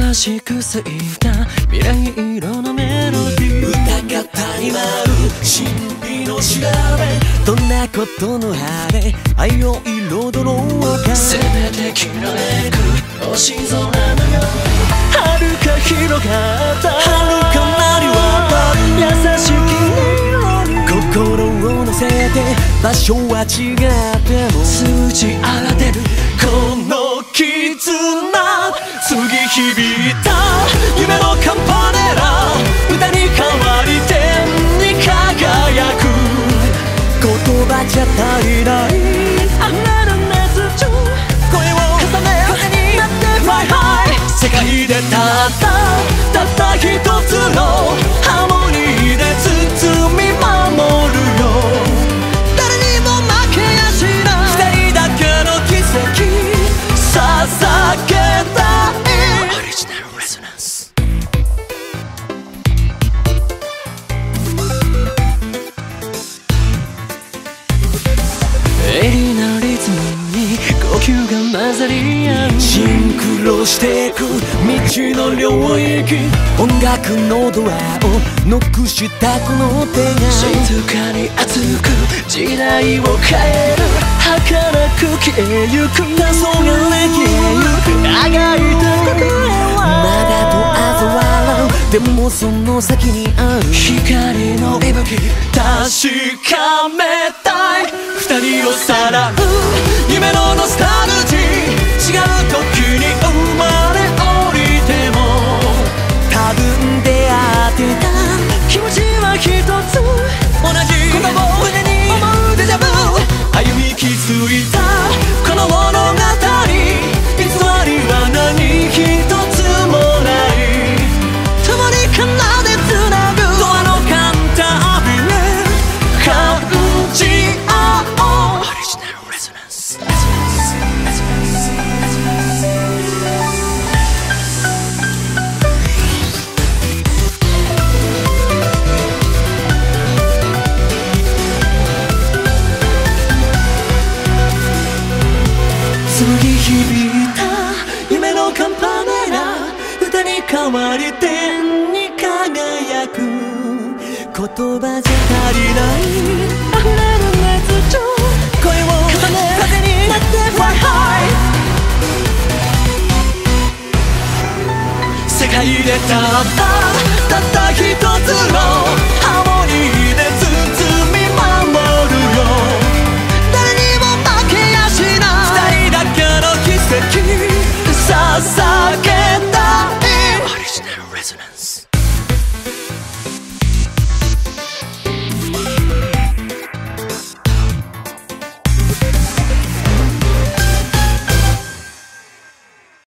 優しく咲いた未来色のメロディー、歌方に舞う神秘の調べ、どんなことの晴れ愛を彩ろうか、せめてきらめく星空のように遥か広がった遥かなり渡る優しき色に心を乗せて、場所は違っても数字荒出るこの絆、次響いた夢のカンパネラ、歌に変わり天に輝く、言葉じゃ足りない溢れる熱情、声を重ね風になって Fly high、 世界でたった一つのハーモニーで包み守るよ、誰にも負けやしない二人だけの奇跡捧げたいオリジナルレゾナンス。鋭利なリズムに呼吸が混ざり合う、シンクロしてく未知の領域、音楽のドアをノックしたこの手が静かに熱く時代を変える、儚く消えゆく黄昏消えゆくあがいた答えはまだと嘲笑う、でもその先にある光の息吹、確かめたい二人をさらう夢のノスタルジー、違う時に生まれ降りても多分出会ってた気持ちは一つ、同じことを胸に思うデジャブ、歩み気づいたこの物語、偽りは何一つもない、共に奏でつなぐドアのカンタービレ感じ合おうオリジナルレゾナンス。次響いた夢のカンパネラ、歌に変わり天に輝く、言葉じゃ足りない溢れる熱情、声を重ね風になって Fly high、 世界でたった一つの